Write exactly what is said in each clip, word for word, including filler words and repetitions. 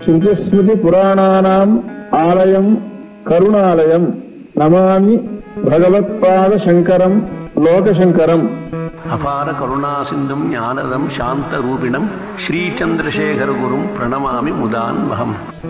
శృతిస్మృతి పురాణానాం ఆలయం కరుణాలయం నమామి భగవత్పాద శంకరం లోకశంకరం. అపార కరుణాసింధుం జ్ఞానదం శాంతరూపిణం శ్రీచంద్రశేఖర గురుం ప్రణమామి ముదాన్వహం.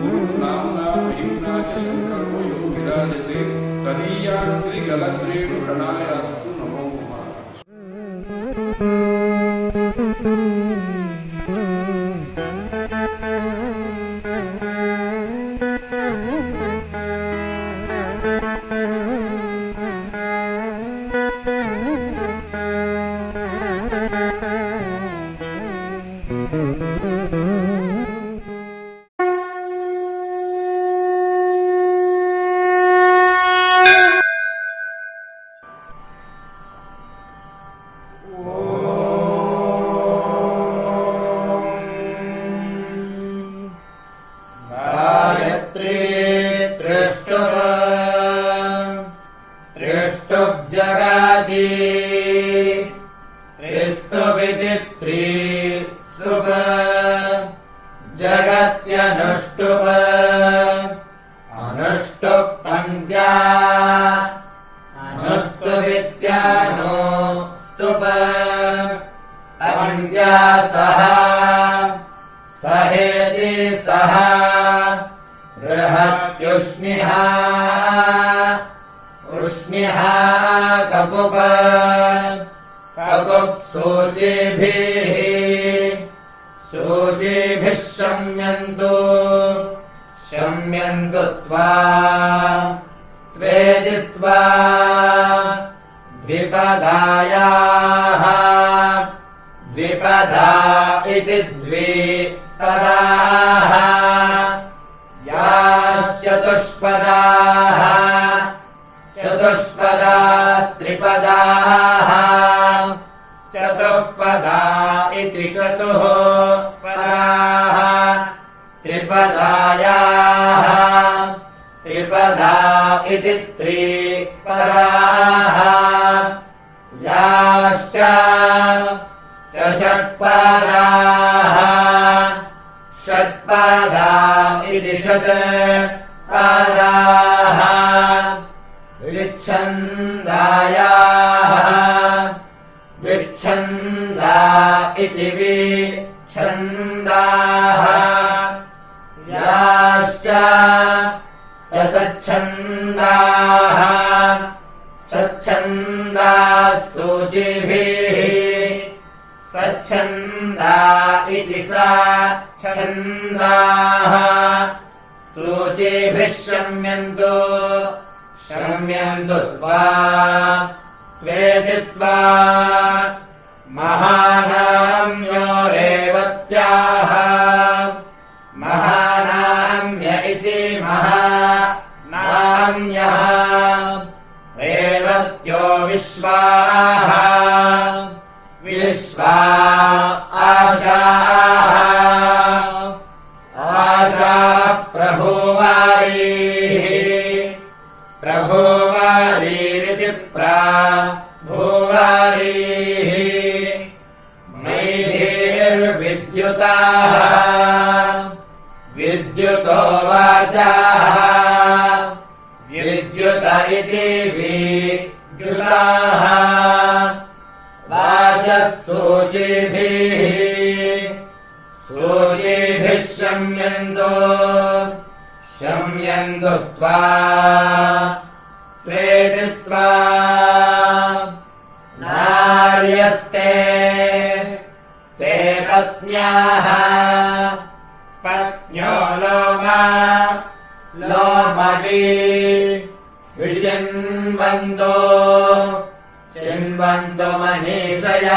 जगत्यनुष्टुप अनुष्टुप पन्त्या अनुस्तुविद्यानो स्तुप पन्त्या सह सहेति सह बृहत्युष्णिहा उष्णिहा कपुप कपुप सूचिभिः सूचिभिः शम्यन्तु शम्यन्तु त्वा त्वेदित्वा द्विपदायाः द्विपदा इति द्विपदाः याश्चतुष्पदाः चतुष्पदास्त्रिपदाः चतुःपदा इति चतुः पदाः त्रिपदायाः त्रिपदा इति त्रिपदाः याश्च च षट्पदाः षट्पदा इति षट्पदाः विच्छन्दायाः विच्छन्दा इति विच्छन्दाः याश्च सच्छन्दाः सच्छन्दाः सूचिभिः सच्छन्दा इति सच्छन्दाः सूचिभिः शम्यन्तु शम्यन्तु त्वा त्वेदित्वा महानाम्यो रेवत्याः महानाम्य इति महानाम्यः रेवत्यो विश्वाः विश्वा आशाः आशाः प्रभुवारीः प्रभुवारीरिति प्रभुवारीः मैधिर्विद्युताः विद्युतो वाचाः विद्युत इति विद्युताः वाचः सूचिभिः सूचिभिः शम्यन्तु शम्यन्तु त्वा त्वेदित्वा नार्यस्ते ते पत्न्याः पत्न्यो लोमा लोमवि विचिन्वन्तो चिन्वन्तो मनीषया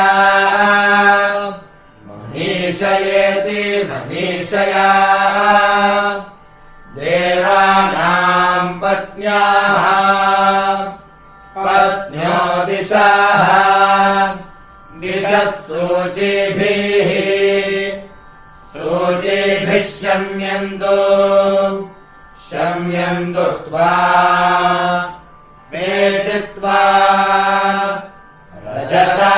मनीषयेति मनीषया देवानाम् पत्न्याः पत्न्यो दिशाः दिशः सूचिभिः सूचिभिः शम्यन्तु शम्यन्तु त्वा वेदित्वा रजता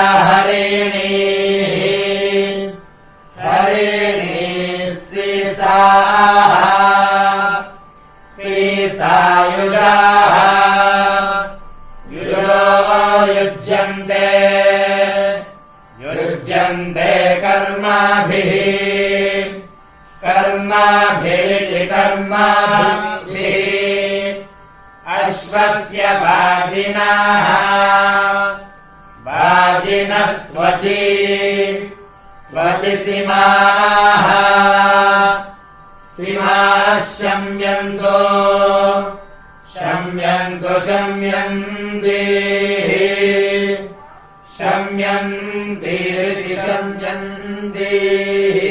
हरिणीः हरिणीः सीसाः युज्यन्ते कर्माभिः कर्माभिरिति कर्माभिः अश्वस्य वाजिनाः वाजिनस्त्वचि त्वचि सिमाः सिमाः शम्यन्तो शम्यन्तु शम्यन्तीः शम्यन्तीरिति शम्यन्तीः